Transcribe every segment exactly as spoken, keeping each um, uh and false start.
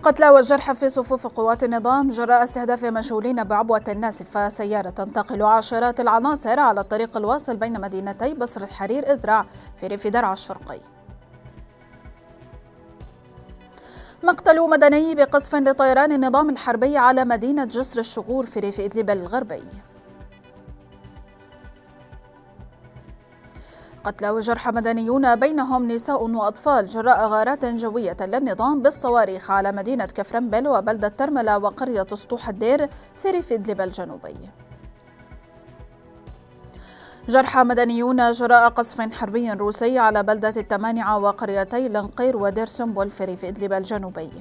قتلى والجرحى في صفوف قوات النظام جراء استهداف مشغولين بعبوة ناسفة سيارة تنتقل عشرات العناصر على الطريق الواصل بين مدينتي بصر الحرير إزرع في ريف درعا الشرقي. مقتل مدني بقصف لطيران النظام الحربي على مدينة جسر الشغور في ريف إدلب الغربي. قتلى وجرحى مدنيون بينهم نساء وأطفال جراء غارات جوية للنظام بالصواريخ على مدينة كفرنبل وبلدة ترملة وقرية سطوح الدير في ريف إدلب الجنوبي. جرحى مدنيون جراء قصف حربي روسي على بلدة التمانعة وقريتي لنقير ودير سنبل في ريف إدلب الجنوبي.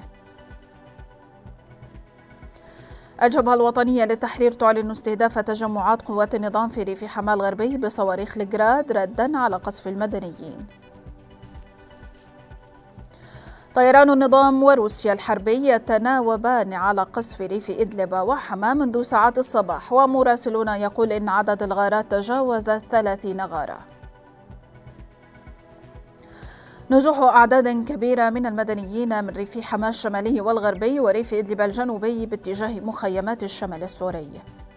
الجبهة الوطنية للتحرير تعلن استهداف تجمعات قوات النظام في ريف حماة الغربي بصواريخ الجراد ردا على قصف المدنيين. طيران النظام وروسيا الحربي يتناوبان على قصف ريف إدلب وحماة منذ ساعات الصباح، ومراسلون يقول إن عدد الغارات تجاوز ثلاثين غارة. نزوح أعداد كبيرة من المدنيين من ريف حماة الشمالي والغربي وريف إدلب الجنوبي باتجاه مخيمات الشمال السوري.